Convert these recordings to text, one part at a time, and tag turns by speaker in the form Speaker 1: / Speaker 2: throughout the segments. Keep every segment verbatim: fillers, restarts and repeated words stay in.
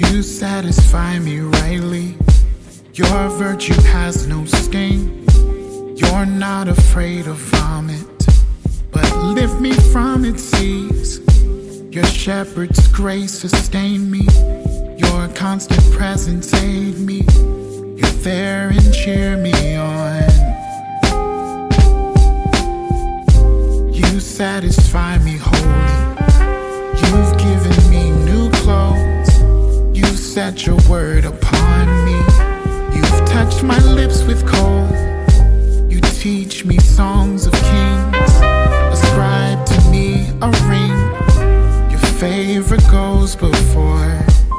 Speaker 1: You satisfy me rightly. Your virtue has no sting. You're not afraid of vomit, but lift me from its seas. Your shepherd's grace sustain me. Your constant presence aid me. You're there and cheer me on. You satisfy me wholly. You've given me new clothes. You've set your word upon me. You've touched my lips with coal. You teach me songs of kings. Ascribe to me a ring. Your favor goes before.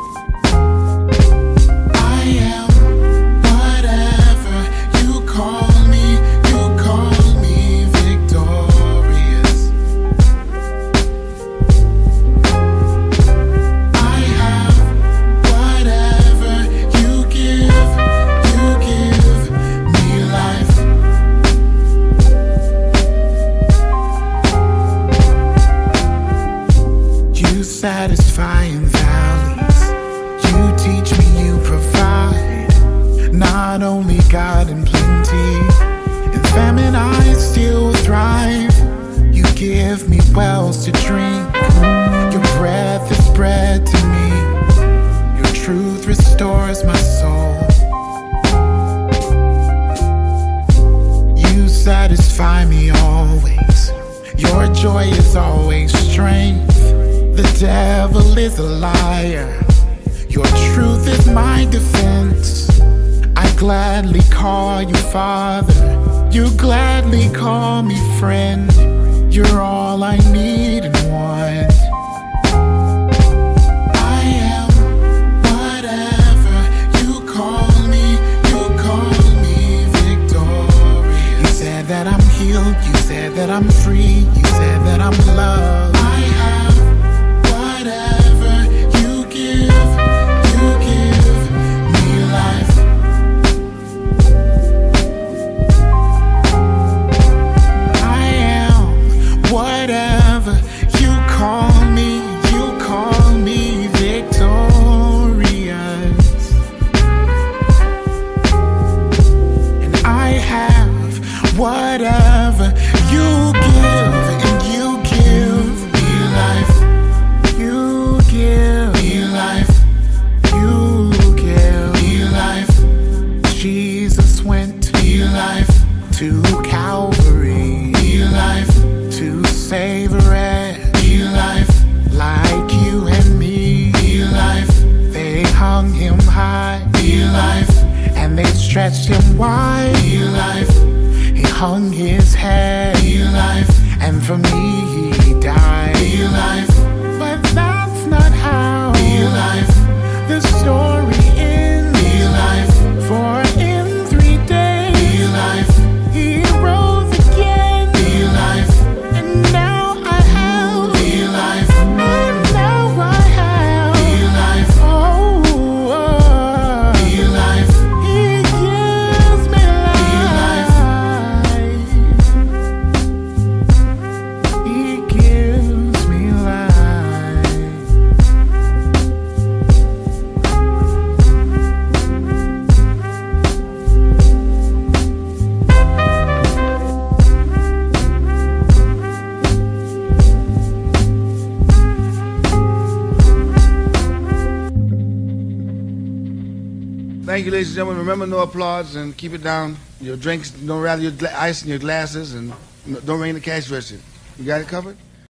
Speaker 1: I am whatever you call me. You call me victorious. I have whatever you give. You give me life. You satisfy in valleys. You teach me, you provide. Not only God in plenty, in famine I still thrive. You give me wells to drink. Your breath is bread to me. Your truth restores my soul. You satisfy me always. Your joy is always strength. The devil is a liar. Your truth is my defense. I gladly call you Father. You gladly call me friend. You're all I need and want. I am whatever you call me. You call me victorious. You said that I'm healed. You said that I'm free. You said that I'm loved. I have whatever you give. You give me life. I am whatever you call me. You call me victorious. And I have whatever you give. And you give me life. You give me life. You give me life. Jesus went me life to Calvary. Me life to save a wretch. Me life like you and me. Me life they hung him high. Me life and they stretched him wide. Me life he hung his head. Me life and for me he died. Me life but that's not how me life the story ends. Me life for in three days me life he rose again. Me life and now I have me life. And now I have me life. Oh, oh. Me life. He gives me life. He gives me life.
Speaker 2: Thank you, ladies and gentlemen. Remember, no applause and keep it down. Your drinks, don't rather your gla- ice in your glasses, and don't ring the cash register. You got it covered?